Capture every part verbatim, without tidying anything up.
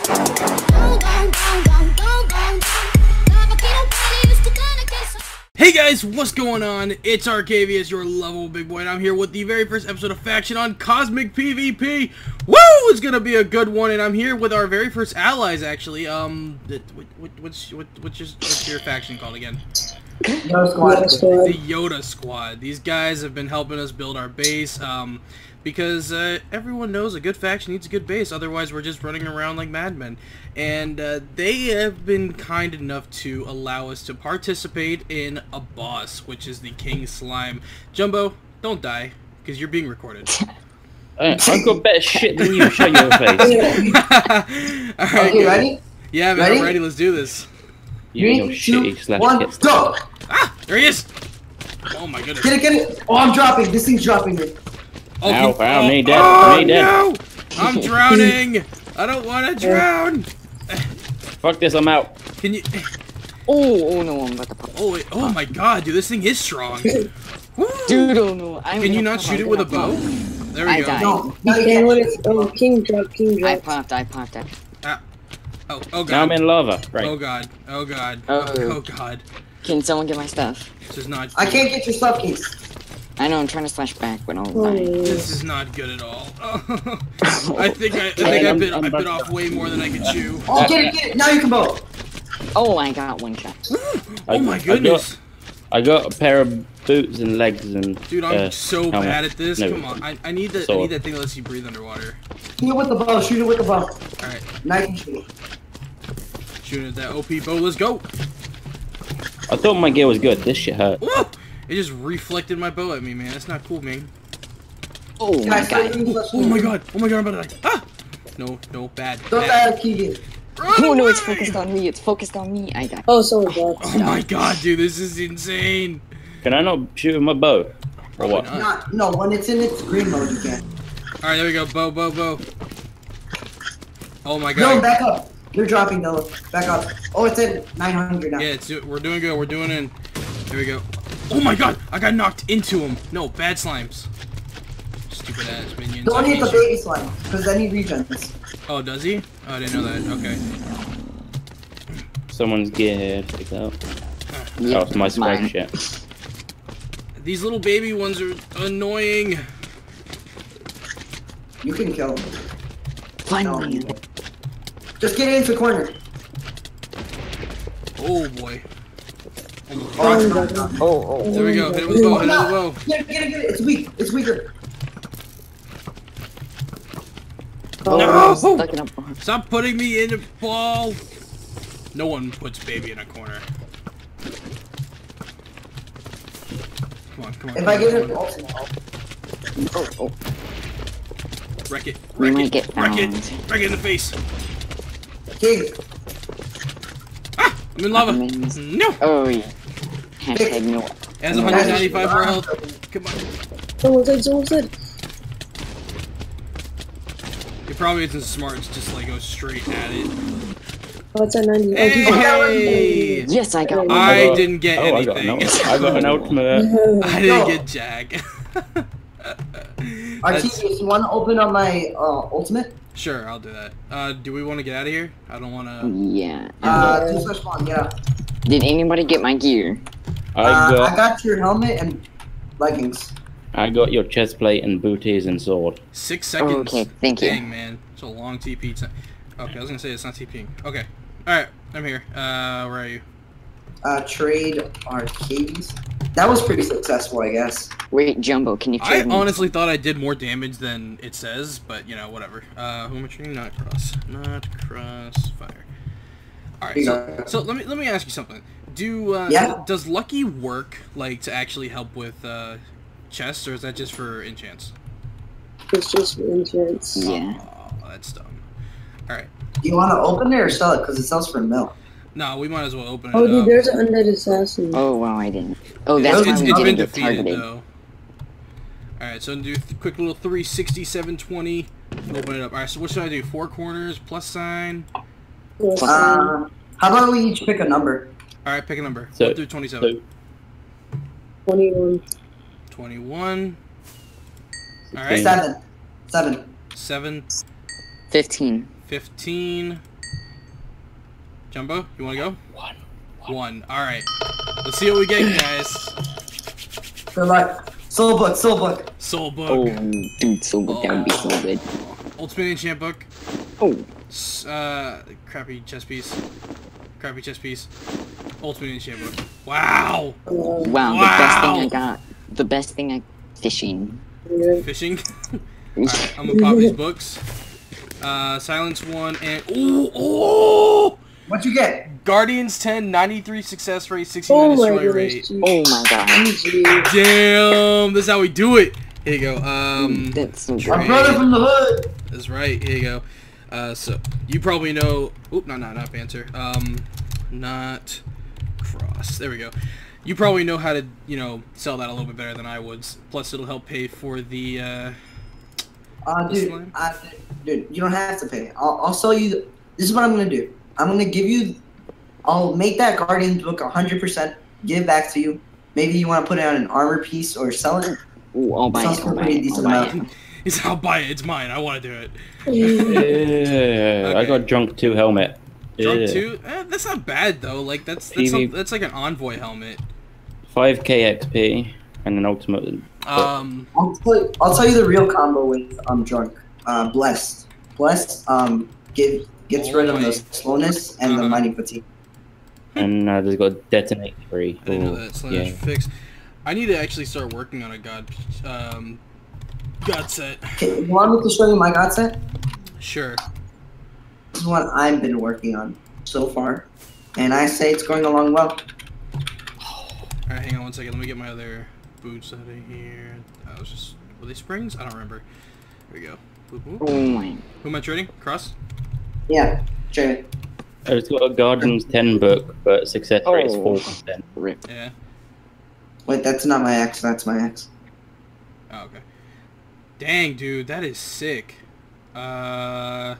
Hey guys, what's going on? It's Arcavius, your lovable big boy, and I'm here with the very first episode of Faction on Cosmic PvP. Woo! It's gonna be a good one, and I'm here with our very first allies, actually. Um, what, what, what's, what, what's, your, what's your faction called again? Yoda Squad. The Yoda Squad. These guys have been helping us build our base, um, because uh, everyone knows a good faction needs a good base, otherwise we're just running around like madmen. And uh, they have been kind enough to allow us to participate in a boss, which is the King Slime. Jumbo, don't die, because you're being recorded. I've got better shit than you, shut your face. Alright, okay, you ready? Yeah, man, ready? I'm ready, let's do this. You and your shitty slash one, kits. go! Ah, there he is! Oh my goodness. Get it, get it! Oh, I'm dropping, this thing's dropping me. Oh, Ow, he- ow, oh, me dead, oh, me dead. No! I'm drowning! I don't want to drown! Fuck this, I'm out. Can you... Oh, oh no, I'm about to pop. Oh, wait. Oh my god, dude, this thing is strong. Woo! Dude, oh no. I'm Can you gonna not pop, shoot I'm it with a gonna bow? pop. There we I go. died. No, no, you Okay, can't. what is oh king drop, king I drop. popped, I popped it. Ah. Oh, oh god. Now I'm in lava. Right. Oh god. Oh god. Oh. Oh, oh god. Can someone get my stuff? This is not. I can't get your stuff, Keith. I know, I'm trying to slash back, but I'll Oh, die. This is not good at all. I think I, I think I bit I bit off way more than I could chew. Oh, get it, get it! Now you can bow! Oh, I got one shot. Oh my goodness. I got, I got a pair of boots and legs and. Dude, I'm uh, so helmet. bad at this. No, Come on. I, I need the I sword. need that thing that lets you breathe underwater. Shoot it with the bow, shoot it with the bow. Alright. Now you can shoot it. Shooting at that O P bow. Let's go. I thought my gear was good. This shit hurt. Woo! It just reflected my bow at me, man. That's not cool, man. Oh my Guys, god. let's Oh my god. Oh my god, I'm about to die. Ah! No, no, bad. Don't bad. die, Keegan. Run Oh no, it's away! focused on me. It's focused on me. I got. Oh, someone dropped. Oh my god, dude, this is insane. Can I not shoot with my bow? Or Probably what? not. Not, no, when it's in its green mode, you can. Alright, there we go. Bow, bow, bow. Oh my No, god. back up. You're dropping, though. Back up. Oh, it's in nine hundred now. Yeah, it's, we're doing good. We're doing it. There we go. Oh my god, I got knocked into him. No, bad slimes. Stupid ass minions. Don't I hit the hate you. baby slime, because then he regens. Oh, does he? Oh, I didn't know that. Okay. Someone's gear take out. Yeah, Oh, it's my swag mine. shit. These little baby ones are annoying. You can kill him. Finally. No. Just get into the corner. Oh boy. Oh, Oh, it's no. not done. Oh, oh. There we go. Hit it with a bow. Hit it with a bow. Get it, get it, get it. It's weak. It's weaker. Oh, No! I'm stuck in a Stop putting me in a ball. No one puts baby in a corner. Come on, come on. If come I on, get come it, on. ultimate. Oh, oh. Wreck it. We Wreck might it. get Wreck it. found. Wreck it in the face. King. Ah! I'm in lava. Diamonds. No! Oh yeah. Hashtag no. It has one hundred ninety-five more health. Come on. Someone said, someone said. It probably isn't smart to just like go straight at it. Oh, it's at ninety. Oh, he's Hey! Yes, I got one. I got- didn't get oh, I got, anything. an, I got an ultimate. I didn't No. get jack. That's- Artesius, you want to open on my uh, ultimate? Sure, I'll do that. Uh, do we want to get out of here? I don't want to. Yeah. Uh, two slash one, yeah. Did anybody get my gear? I Uh, got I got your helmet and leggings. I got your chest plate and booties and sword. Six seconds. Okay, thank you. Dang, man. It's a long T P time. Okay, I was gonna say it's not TPing. Okay. Alright, I'm here. Uh, where are you? Uh, trade Arcades. That was pretty successful, I guess. Wait, Jumbo, can you I trade me? honestly thought I did more damage than it says, but you know, whatever. Uh, who am I trading? Not cross. Not crossfire. Alright, so, so let me let me ask you something. Do uh, Yeah. does Lucky work like to actually help with uh, chests, or is that just for enchants? It's just for insurance. Yeah. Oh, that's dumb. Alright. Do you want to open it or sell it? Because it sells for a mil. No, we might as well open it Oh, dude, up. there's an undead assassin. Oh wow, I didn't. Oh, It's- that's it's, why we it's been didn't get defeated targeted. though. Alright, so do a th quick little three sixty, seven twenty. Open it up. Alright, so what should I do? Four corners, plus sign. Yes. Uh, how about we each pick a number? Alright, pick a number. So- one through twenty-seven. So, twenty-one. twenty-one. Alright. Seven. Seven. seven. Fifteen. fifteen. Jumbo, you want to go? One. One. All right. Let's see what we get, guys. Good luck. Soul book, soul book. Soul book. Oh, dude, so good. That would be so good. Ultimate Enchant book. Oh, S- Uh, crappy chess piece. Crappy chess piece. Ultimate Enchant book. Wow. Uh, wow, the best thing Wow. I got. The best thing I fishing. yeah. Fishing. Alright, I'm gonna pop these books. Uh, Silence one and ooh, oh! What'd you get? Guardians ten, ninety-three success rate, sixty-nine Oh my destroy goodness, rate. G. Oh my god. G. Damn, this is how we do it. Here you go. Um, That's so Trey. Our brother from the hood. That's right. Here you go. Uh, so you probably know. Oop, no, no, not Panther. Um, not Cross. There we go. You probably know how to, you know, sell that a little bit better than I would. Plus, it'll help pay for the. Uh, Uh, This dude, line? I, dude, you don't have to pay. I'll, I'll sell you. The, this is what I'm gonna do. I'm gonna give you. I'll make that Guardians book one hundred percent. Give it back to you. Maybe you want to put it on an armor piece or sell it. Ooh, I'll buy Sounds it. I'll buy pretty it. I'll decent buy amount. it. He's, I'll buy it. It's mine. I want to do it. Yeah, I Okay. got Drunk two helmet. Drunk Yeah. two? Eh, that's not bad though. Like that's that's, P V some, that's like an envoy helmet. five K X P and an ultimate. Um, I'll tell you, I'll tell you the real combo with um drunk. Uh, blessed, blessed. Um, give gets Oh rid of my- the slowness and Uh-huh. the mighty fatigue. And uh, there's got detonate three. I didn't know Ooh, that. Slash yeah. fix. I need to actually start working on a god, um, god set. Okay, you want me to show you my god set? Sure. This is what I've been working on so far, and I say it's going along well. Alright, hang on one second. Let me get my other boots out of here. I was just were they springs? I don't remember. Here we go. Boop, boop. Oh my. Who am I trading? Cross. Yeah, Jay. It's got a Guardians ten book, but success rate is Oh. four percent. Rip. Yeah. Wait, that's not my ex. That's my ex. Oh, okay. Dang, dude, that is sick. Uh,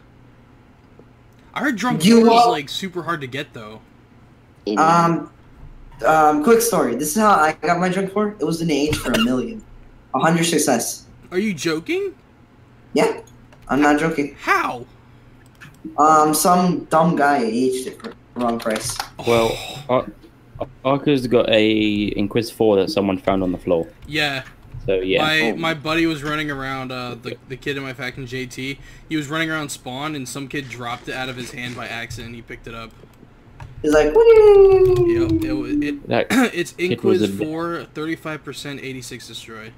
I heard drunk You four is want- like super hard to get though. It- Um, um, quick story. This is how I got my drunk for. It was in the age for a million, a hundred success. Are you joking? Yeah, I'm not joking. How? Um, some dumb guy aged it for the wrong price. Well, Ar- Arca's got a Inquis four that someone found on the floor. Yeah. So yeah. My Oh. my buddy was running around. Uh, the the kid in my faction, J T. He was running around spawn, and some kid dropped it out of his hand by accident. and He picked it up. He's like, "Woo!" Yep. It wa- it. That It's kid was Inquis a bit- four, thirty-five percent, eighty-six destroy.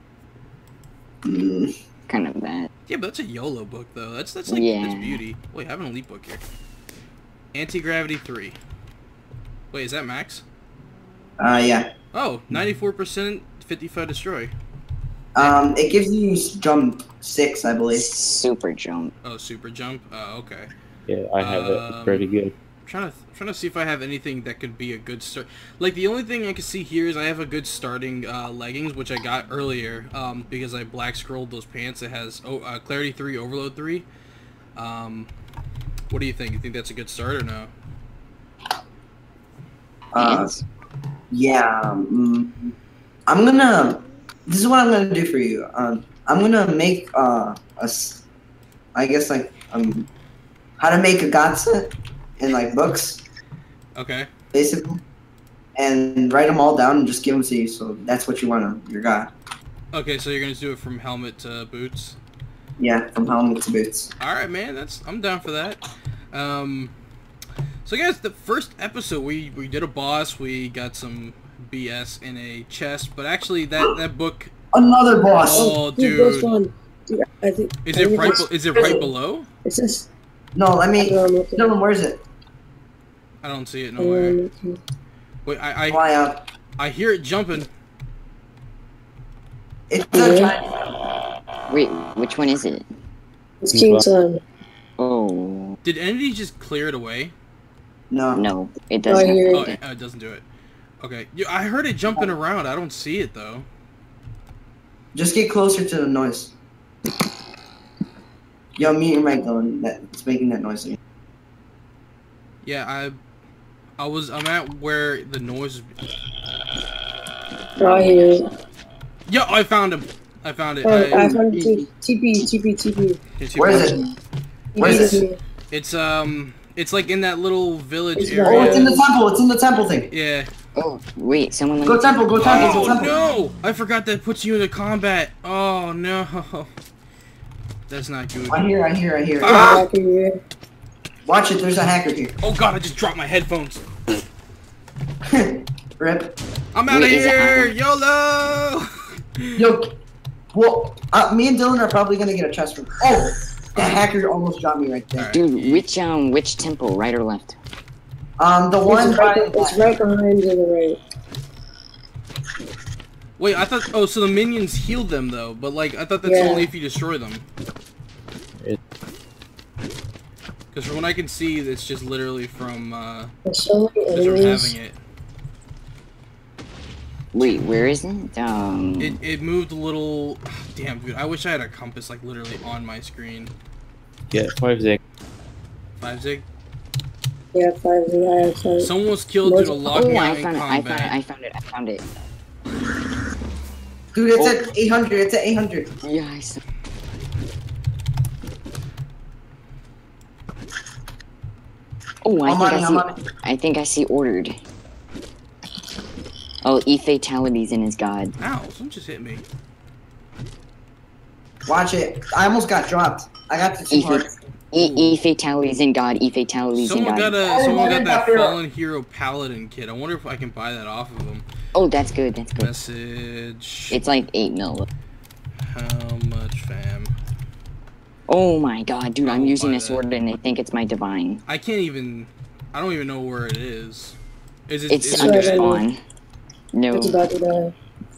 Mm, kind of bad. Yeah, but that's a YOLO book though. That's that's like that's Yeah. beauty. Wait, I have an elite book here. Anti-gravity three. Wait, is that max? Uh, yeah. Oh, ninety-four percent, fifty-five destroy. Um, it gives you jump six, I believe. Super jump. Oh, super jump. Oh, okay. yeah, I have it. Um, It's pretty good. I'm trying to trying to see if I have anything that could be a good start. Like the only thing I can see here is I have a good starting uh, leggings, which I got earlier um, because I black scrolled those pants. It has oh, uh, clarity three, overload three. Um, what do you think? You think that's a good start or no? Uh, Pants. yeah. Um, I'm gonna. This is what I'm gonna do for you. Um, I'm gonna make uh a, s- I guess like um, how to make a god set in like books, Okay. basically, and write them all down and just give them to you. So that's what you want on your god. Okay, so you're gonna do it from helmet to boots. Yeah, from helmet to boots. All right, man. That's I'm down for that. Um, so guys, the first episode we we did a boss. We got some B S in a chest, but actually that that book Another boss. Oh, dude, those dude. one. Dude, I think. is I it think right? it's- be- Is it right below? It's just. No, let I me. don't know. No, no, where is it? I don't see it nowhere. Um, Wait, I I, Fly up. I hear it jumping. It's a Yeah. giant. Wait, which one is it? it's King's Son. Oh, Did Entity just clear it away? No. no, it Oh, I doesn't. hear Oh, it. it, uh, it doesn't do it. Okay, yeah, I heard it jumping around. I don't see it though. Just get closer to the noise. Yo, mute your mic though. That it's making that noise. Again. Yeah, I I was I'm at where the noise. Oh, I hear it. Yeah, I found him. I found it. Oh, I I- found it too. T P, T P, T P. it's- Where is it? Where is T P it? to me. It's um It's like in that little village It's area. Oh, it's in the temple. It's in the temple thing. Yeah. Oh, wait, someone let Go me- temple. Go temple. Go Oh temple. no! I forgot that puts you into combat. Oh no. That's not good. I hear. I hear. I hear. Ah! Hacker here. Watch it. There's a hacker here. Oh god, I just dropped my headphones. Rip. I'm out of Wait, is it here! on? YOLO! Yo. Well, uh, me and Dylan are probably gonna get a chest from. Oh, the hacker almost got me right there. Alright. Dude, which um, which temple, right or left? Um, the one It's by. right, it's right behind to the right. Wait, I thought. Oh, so the minions healed them though, but like I thought that's Yeah. only if you destroy them. It- Because from what I can see, it's just literally from uh, There's so many just from enemies. having it. Wait, where is it? Um, It it moved a little. Damn, dude. I wish I had a compass like literally on my screen. Yeah, five zig. Five zig. Yeah, five the eye outside. Someone was killed due to Oh, locking oh, out I in found it, I found it, combat. I found it, I found it. Dude, it's Oh. at eight hundred. It's at eight hundred. Yeah, I saw. Oh, I I'm think on it. I I'm see. on it. I think I see ordered. Oh, E fatalities in his god. Ow! Someone just hit me. Watch it. I almost got dropped. I got the two E, hearts. e, e fatalities in god. E fatalities in Someone god. got a Oh, someone got I that got there. fallen hero paladin kit. I wonder if I can buy that off of him. Oh, that's good. That's good. Message. It's like eight mil. How much, fam? Oh my god, dude! I I'm will using buy a sword and they think it's my divine. I can't even. I don't even know where it is. Is it? It's is under it dead? spawn. No, It's about to die.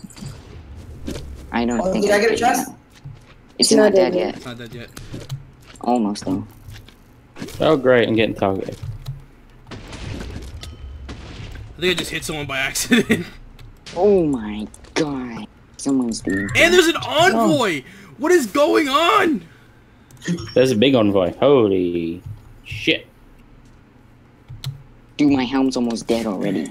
I don't Oh, think. did I get a did chest? that. It's It's not not dead dead yet. It's not dead yet. Almost though. Oh great, I'm getting targeted. I think I just hit someone by accident. Oh my god. Someone's doing. And there's an envoy. What is going on? There's a big envoy. Holy shit. Dude, my helm's almost dead already.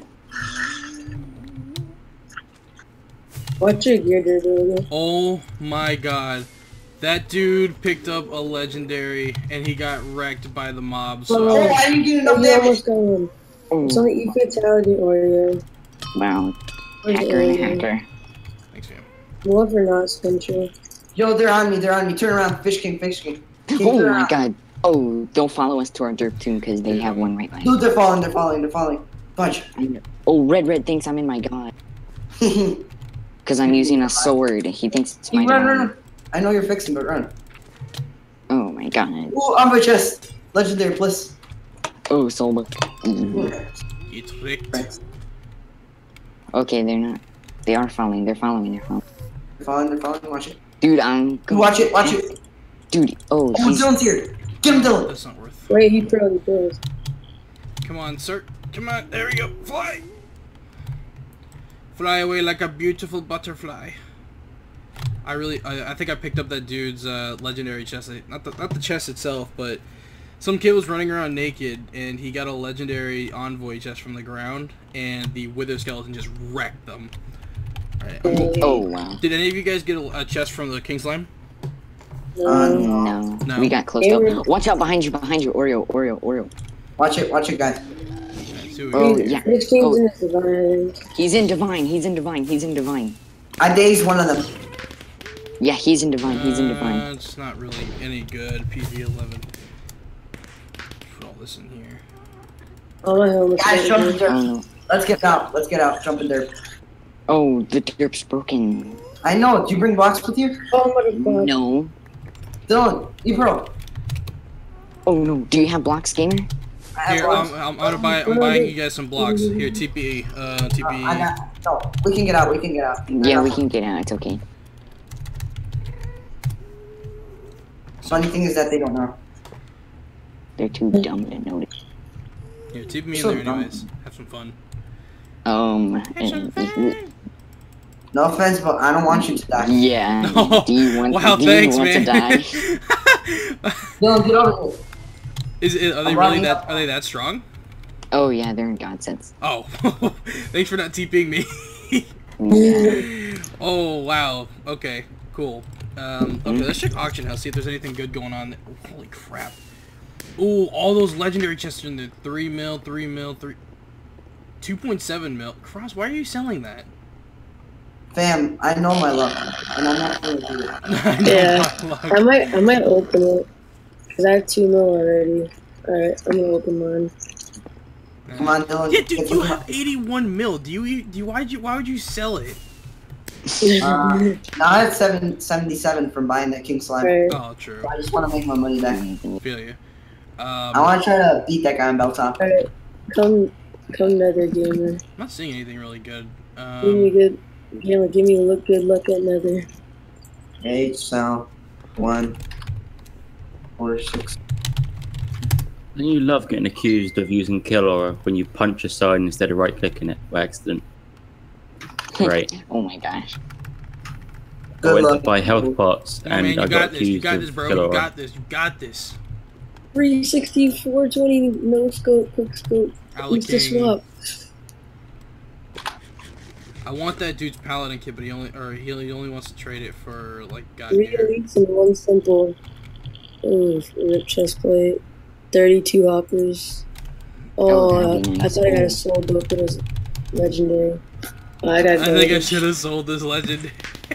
Watch your gear, dude. Oh my god. That dude picked up a legendary and he got wrecked by the mob. So Oh, I didn't get Oh, enough you damage. almost got one. Oh, It's only E fatality or yeah. wow. Where's Hacker and a the alien? hacker. thanks, fam. Love or not, Central. Yo, they're on me. They're on me. Turn around. Fish King. Fish King. King, Oh turn my around. god. Oh, don't follow us to our derp tomb because they have one right behind. Dude, they're falling. They're falling. They're falling. Bunch. Oh, Red Red thinks I'm in my god. Because I'm using a sword. He thinks it's my run, run, divine. run. I know you're fixing, but run. Oh my god. Ooh, on my chest. Legendary plus. Oh, soul. Ooh. You tricked. Right. Okay, they're not. They are following. They're following. They're following. They're falling. They're falling. Watch it. Dude, I'm. Ooh, watch it. Watch it. Dude, oh, Oh, he's. Dylan's here. Get him, Dylan. That's not worth. Wait, he pro, he pros. Come on, sir. Come on. There we go. Fly. Fly away like a beautiful butterfly. I really, I, I think I picked up that dude's uh, legendary chest. Not the, not the chest itself, but some kid was running around naked, and he got a legendary envoy chest from the ground, and the wither skeleton just wrecked them. All right. I'm- Oh, wow. Did any of you guys get a, a chest from the King Slime? No. Uh, No. No. We got close Aaron- up. Watch out behind you, behind you. Oreo, Oreo, Oreo. Watch it. Watch it, guys. Alright, see what we Oh, got here. yeah. Which king's Oh. in his divine? He's in divine. He's in divine. He's in divine. I dazed one of them. Yeah, he's in divine. He's in Uh, divine. it's not really any good. P V eleven. Put all this in here. Oh, my helmet's Guys, jump in dead. there. Oh no. Let's get out. Let's get out. Jump in there. Oh, the derp's broken. I know. Do you bring blocks with you? Oh, motherfucker. No. Dylan, you pro. Oh no. Do you have blocks, gamer? I have Here, blocks. I'm, I'm, I'm, gonna buy, I'm buying you guys some blocks. Here, T P E. Uh, T Uh, P E. I got. No, we can get out. We can get out. Yeah, we can get out. It's okay. Funny thing is that they don't know. They're too dumb to notice. Here, T P me in So there dumb. anyways. Have some fun. Um. Have some uh, fun. No offense, but I don't want you to die. Yeah. No. Do you want? Wow, do thanks, you want man. to die? Dylan, get over here. Is it? Are they I'm really running that? up. Are they that strong? Oh yeah, they're in god sets. Oh, thanks for not TPing me. Yeah. Oh wow. Okay. Cool. Um, okay, let's check auction house. See if there's anything good going on. There. Holy crap. Ooh, all those legendary chests are in there. Three mil, three mil, three, two point seven mil. Cross, why are you selling that? Fam, I know my luck, and I'm not gonna do it. I know Yeah. my luck. I might, I might open it. Cause I have two mil already. Alright, I'm gonna open mine. Come on, Dylan. Yeah, dude, Get you the- have eighty-one mil. Do you? Do you? Why'd you? Why would you sell it? Uh, now I have seven seventy-seven from buying that King Slime. Alright. Oh, true. I just want to make my money back. Feel you. I Um, want to try to beat that guy on Belltop. Alright. Come, come, Nether Gamer. I'm not seeing anything really good. Give me Um, good, Gamer. Give me a look, good luck at Nether. Eight, so one, four, six. Don't you love getting accused of using kill aura when you punch a sign instead of right clicking it by accident? Great. Oh my gosh. I Good went luck. to buy health pots no, and man, you I got got this. You accused got of this, bro. kill You aura. got this. You got this. three sixty, four twenty, no scope, quick scope. Use the King. swap. I want that dude's paladin kit, but he only or he only, he only wants to trade it for like Three goddamn. elites and one simple. Oh, rip chest plate. thirty-two hoppers. Oh, Oh, I, damn. I thought I got a soul dope, but it was legendary. Oh, I got I think I golden. should have sold this legend.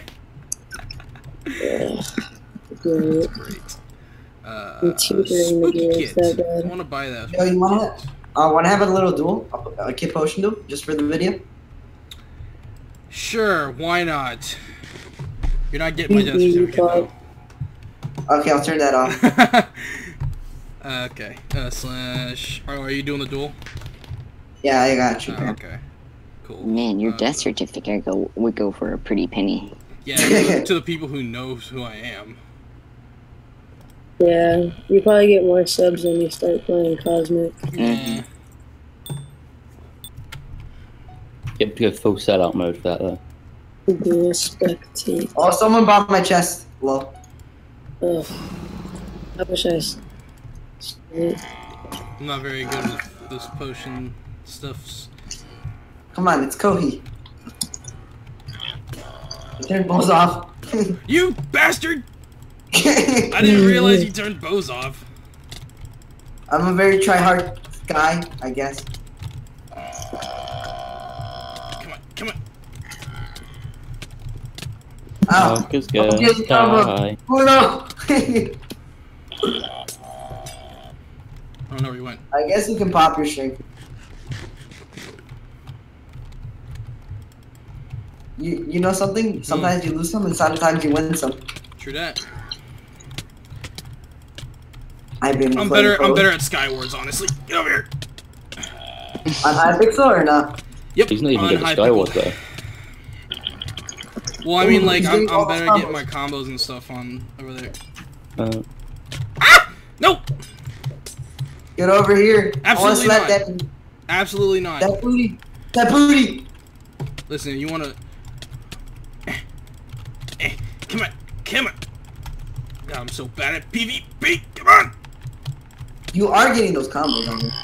Yeah. Great. Great. Uh, I'm cheaper in the spooky game, kit. it's that bad. I want to buy that. Yo, you wanna, uh, wanna have a little duel? A, a kit potion duel? Just for the video? Sure, why not? You're not getting my death Easy certificate though. Okay, I'll turn that off. Uh, okay. Uh, slash. Are, are you doing the duel? Yeah, I got you, Oh, man. okay. Cool. Man, your Uh, death certificate go would go for a pretty penny. Yeah, to, to the people who knows who I am. Yeah, you probably get more subs when you start playing Cosmic. Yeah. You have to go full sellout mode for that though. Do a spectate. Oh, someone bought my chest. Low. Ugh. I wish I. s- I'm not very good with this potion stuffs. Come on, it's Kohi. Turn bows off. You bastard! I didn't realize you turned bows off. I'm a very try-hard guy, I guess. Come on, come on. Ow. Marcus Oh, gonna yes, cover. die. Oh no! I don't know where you went. I guess you can pop your strength. You you know something? Sometimes you lose some and sometimes you win some. True that. I've been I'm playing better. I'm pro. better at Skywars, honestly. Get over here. On Hypixel or not? Yep. He's not even on good at high Skyward pickle. though. Well, I mean, Ooh, like, he's I'm, doing all I'm better the at getting combos. my combos and stuff on over there. Uh, Nope. Get over here. Absolutely I want to slap not. that Absolutely not. that booty. That booty. Listen, you wanna? Eh, eh, come on, come on. God, I'm so bad at PvP. Come on. You are getting those combos on you.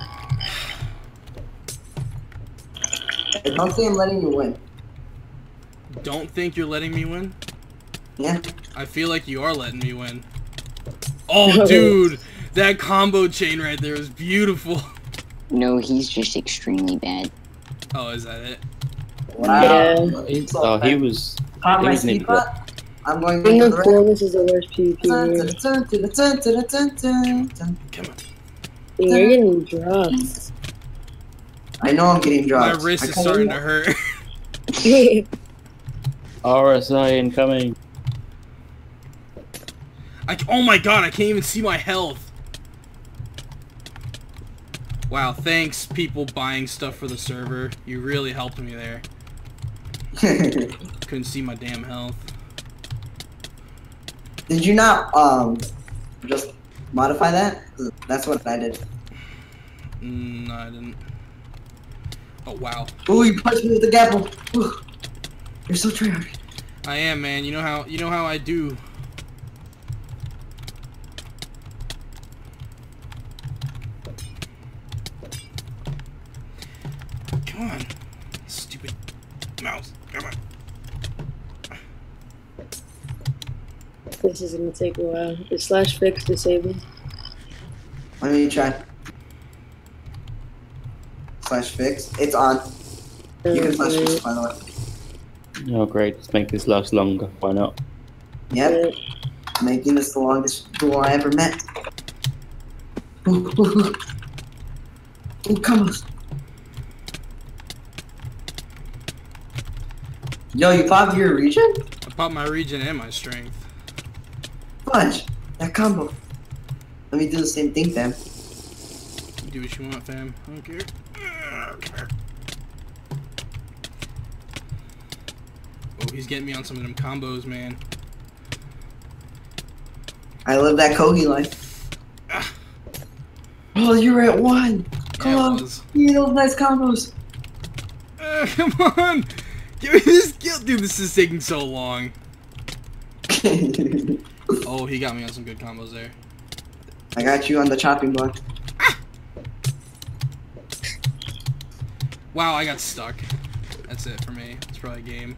And don't say I'm letting you win. Don't think you're letting me win. Yeah. I feel like you are letting me win. Oh, dude, that combo chain right there is beautiful. No, he's just extremely bad. Oh, is that it? Wow. Yeah. he, So oh, he bad. was. Pop he my was speed nearly pot. I'm going Ring to of the right. Coolness is the worst PvP Dun, here. dun, dun, dun, dun, dun, dun, dun. Come on. You're getting dropped. I know I'm getting My dropped. wrist I is kinda starting know. to hurt. R S I incoming. I, oh my god, I can't even see my health. Wow, thanks people buying stuff for the server. You really helped me there. Couldn't see my damn health. Did you not um just modify that? 'Cause that's what I did. Mm, no, I didn't. Oh wow. Ooh, you punched me with the gavel. Ooh. You're so tryhard. I am, man. You know how you know how I do. Come on, stupid mouse. Come on. This is gonna take a while. Is slash fix disabled? Oh Let me try. Slash fix. It's on. You can slash fix, by the way. Oh, great. Let's make this last longer. Why not? Yep. Making this the longest duel I ever met. Ooh, ooh, ooh. Ooh, come on. Yo, you popped your region? I popped my region and my strength. Fudge. That combo. Let me do the same thing, fam. Do what you want, fam. I don't care. Okay. Oh, he's getting me on some of them combos, man. I live that Kogi life. Ah. Oh, you were at one. Come Yeah, it on. was. Give me those nice combos. Uh, come on! Give me this skill! Dude, this is taking so long. Oh, he got me on some good combos there. I got you on the chopping block. Wow, I got stuck. That's it for me. It's probably a game.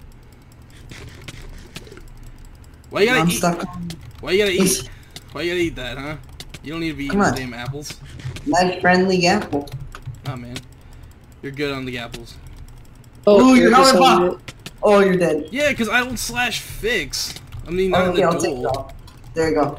Why you gotta I'm eat? stuck. Why you gotta eat? Why you gotta eat that, huh? You don't need to be eating Come those on. damn apples. Nice friendly apple. Oh man, you're good on the apples. Ooh, you're Lucas going on pop. Oh, you're dead. Yeah, cause I don't slash fix. I mean, not Okay, in I'll the take it duel. off. There you go.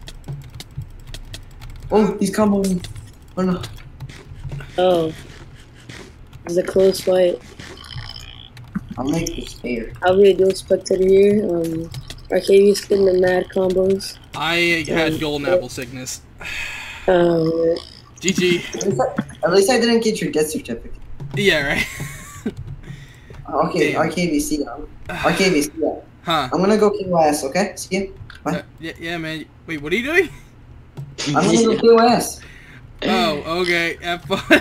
Oh, he's comboing. Oh no. it. Oh. It's a close fight. I'll make this fair. I'll be a dual spectator here. Um, Arcavius getting the mad combos. I had Um, golden apple sickness. Um, G G. At least, I, at least I didn't get your death certificate. Yeah, right. Okay, Damn. R K V C. R K V C. Yeah. Huh? I'm gonna go K O S, okay? See you. Bye. Uh, yeah, yeah, man. Wait, what are you doing? I'm gonna go K O S. Oh, okay. Have fun.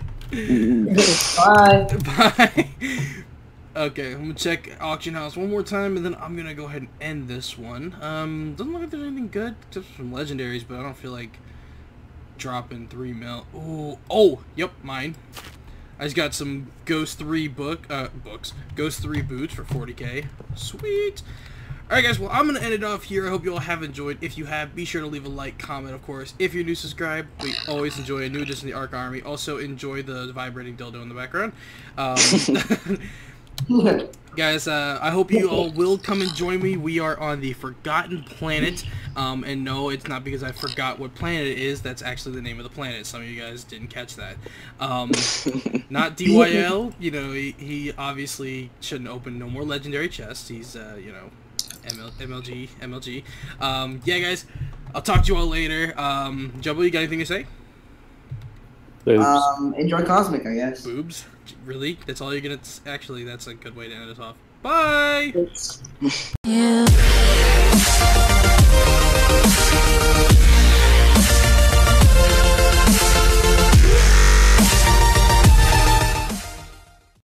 Bye. Bye. Okay, I'm gonna check auction house one more time, and then I'm gonna go ahead and end this one. Um, doesn't look like there's anything good except for some legendaries, but I don't feel like dropping three mil. Ooh, oh, yep, mine. I just got some Ghost three book, uh, books, Ghost three boots for forty K. Sweet. Alright guys, well I'm going to end it off here. I hope you all have enjoyed. If you have, be sure to leave a like, comment, of course. If you're new, subscribe. We always enjoy a new addition to the Arc Army. Also enjoy the vibrating dildo in the background. Um, guys, uh, I hope you all will come and join me. We are on the Forgotten Planet. Um, and no, it's not because I forgot what planet it is. That's actually the name of the planet. Some of you guys didn't catch that. Um, not D Y L. You know, he, he obviously shouldn't open no more legendary chests. He's, uh, you know... M L, M L G, M L G. Um, yeah, guys, I'll talk to you all later. Um, Jumbo, you got anything to say? Boobs. Um, enjoy Cosmic, I guess. Boobs? Really? That's all you're gonna... Actually, that's a good way to end it off. Bye! it's- You